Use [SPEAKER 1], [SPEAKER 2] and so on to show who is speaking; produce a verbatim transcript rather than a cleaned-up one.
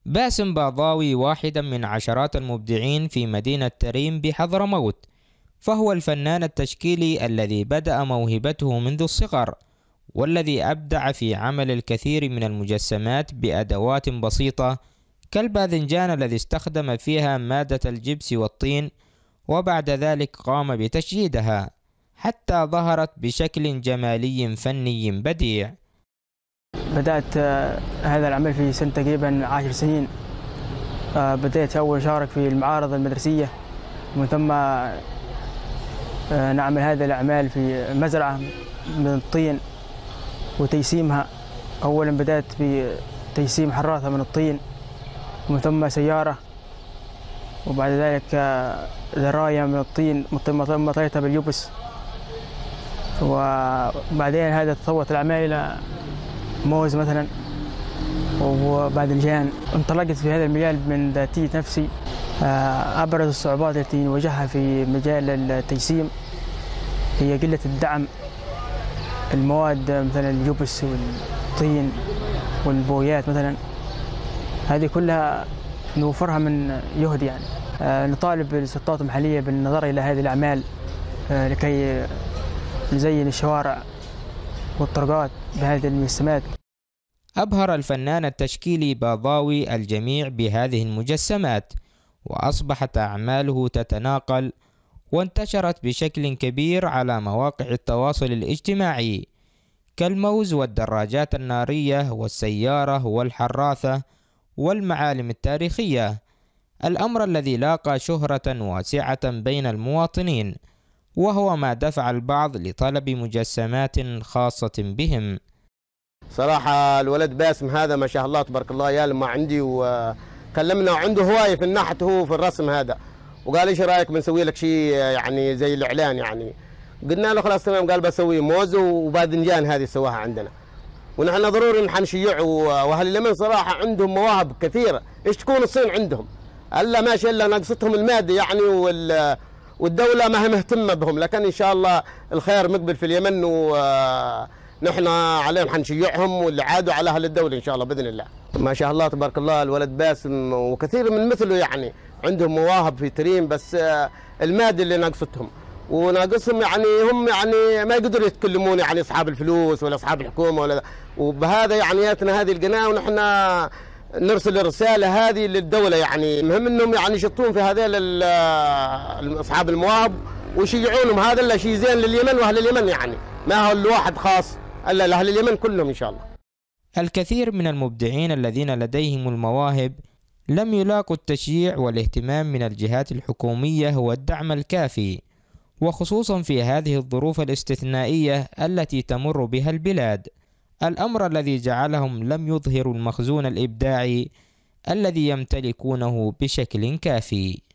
[SPEAKER 1] باسم باضاوي واحدا من عشرات المبدعين في مدينة تريم بحضرموت، فهو الفنان التشكيلي الذي بدأ موهبته منذ الصغر، والذي أبدع في عمل الكثير من المجسمات بأدوات بسيطة كالباذنجان الذي استخدم فيها مادة الجبس والطين، وبعد ذلك قام بتشييدها حتى ظهرت بشكل جمالي فني بديع.
[SPEAKER 2] بدأت هذا العمل في سنة تقريبا عشر سنين. بدأت أول شارك في المعارض المدرسية، ومن ثم نعمل هذه الأعمال في مزرعة من الطين وتيسيمها. أولا بدأت بتيسيم حراثة من الطين، ومن ثم سيارة، وبعد ذلك ذراية من الطين مطيتها باليبس، وبعدين هذا تطورت الأعمال إلى موز مثلا وباذنجان. انطلقت في هذا المجال من ذاتية نفسي. أبرز الصعوبات التي نواجهها في مجال التجسيم هي قلة الدعم، المواد مثلا اليبس والطين والبويات مثلا، هذه كلها نوفرها من جهد. يعني نطالب السلطات المحلية بالنظر إلى هذه الأعمال لكي نزين الشوارع والطرقات بهذه المجسمات.
[SPEAKER 1] أبهر الفنان التشكيلي باضاوي الجميع بهذه المجسمات، وأصبحت أعماله تتناقل وانتشرت بشكل كبير على مواقع التواصل الاجتماعي كالموز والدراجات النارية والسيارة والحراثة والمعالم التاريخية، الأمر الذي لاقى شهرة واسعة بين المواطنين، وهو ما دفع البعض لطلب مجسمات خاصة بهم.
[SPEAKER 3] صراحة الولد باسم هذا ما شاء الله تبارك الله يا لما عندي، وكلمنا عنده هواية في النحت هو في الرسم هذا، وقال ايش رايك بنسوي لك شيء يعني زي الاعلان يعني. قلنا له خلاص تمام، قال بسوي موز وباذنجان هذه سواها عندنا، ونحن ضروري نحنشيع. واهل اليمن صراحة عندهم مواهب كثيرة، ايش تكون الصين عندهم؟ الا ماشي الا ناقصتهم المادة يعني، وال والدولة ما هي مهتمة بهم، لكن إن شاء الله الخير مقبل في اليمن، ونحن عليهم حنشيعهم واللي عادوا على أهل الدولة إن شاء الله بإذن الله. ما شاء الله تبارك الله الولد باسم وكثير من مثله يعني عندهم مواهب في تريم، بس المادة اللي ناقصتهم وناقصهم يعني، هم يعني ما يقدروا يتكلمون يعني أصحاب الفلوس ولا أصحاب الحكومة ولا، وبهذا يعني ياتنا هذه القناة ونحن نرسل الرسالة هذه للدولة. يعني مهم انهم يعني يشطون في هذول اصحاب المواهب ويشجعونهم، هذا اللي شيء زين لليمن واهل اليمن، يعني ما هو الواحد خاص الا لاهل اليمن كلهم ان شاء الله.
[SPEAKER 1] الكثير من المبدعين الذين لديهم المواهب لم يلاقوا التشجيع والاهتمام من الجهات الحكومية والدعم الكافي، وخصوصا في هذه الظروف الاستثنائية التي تمر بها البلاد، الأمر الذي جعلهم لم يظهروا المخزون الإبداعي الذي يمتلكونه بشكل كافي.